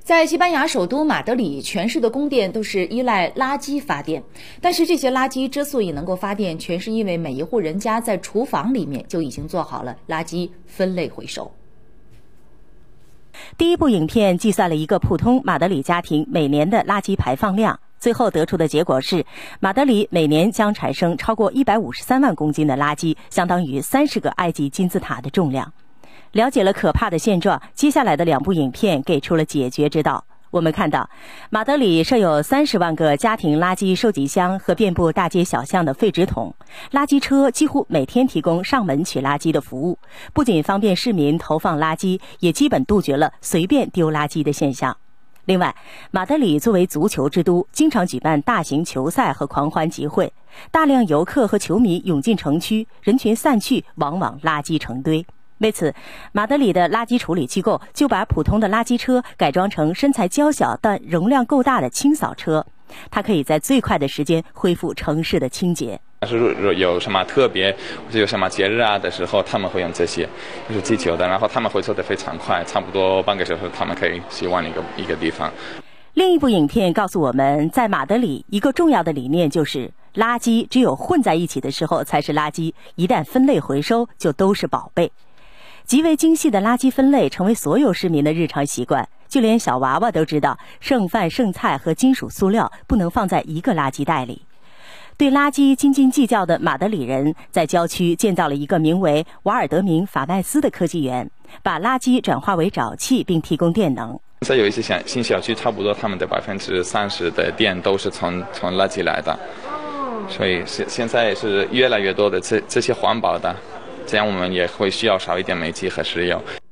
在西班牙首都马德里，全市的供电都是依赖垃圾发电。但是这些垃圾之所以能够发电，全是因为每一户人家在厨房里面就已经做好了垃圾分类回收。 第一部影片计算了一个普通马德里家庭每年的垃圾排放量，最后得出的结果是，马德里每年将产生超过153万公斤的垃圾，相当于30个埃及金字塔的重量。了解了可怕的现状，接下来的2部影片给出了解决之道。我们看到，马德里设有30万个家庭垃圾收集箱和遍布大街小巷的废纸桶，垃圾车几乎每天提供上门取垃圾的服务，不仅方便市民投放垃圾，也基本杜绝了随便丢垃圾的现象。另外，马德里作为足球之都，经常举办大型球赛和狂欢集会，大量游客和球迷涌进城区，人群散去，往往垃圾成堆。为此，马德里的垃圾处理机构就把普通的垃圾车改装成身材娇小但容量够大的清扫车，它可以在最快的时间恢复城市的清洁。 但是有什么特别或者有什么节日的时候，他们会用这些就是机球的，然后他们回收的非常快，差不多半个小时他们可以洗完一个地方。 另一部影片告诉我们，在马德里一个重要的理念就是垃圾只有混在一起的时候才是垃圾，一旦分类回收就都是宝贝。极为精细的垃圾分类成为所有市民的日常习惯，就连小娃娃都知道剩饭剩菜和金属塑料不能放在一个垃圾袋里。对垃圾斤斤计较的马德里人在郊区建造了一个名为瓦尔德明法麦斯的科技园，把垃圾转化为沼气并提供电能。 在有一些新小区，差不多他们的30%的电都是从垃圾来的，所以现在是越来越多的这些环保的，这样我们也会需要少一点煤气和石油。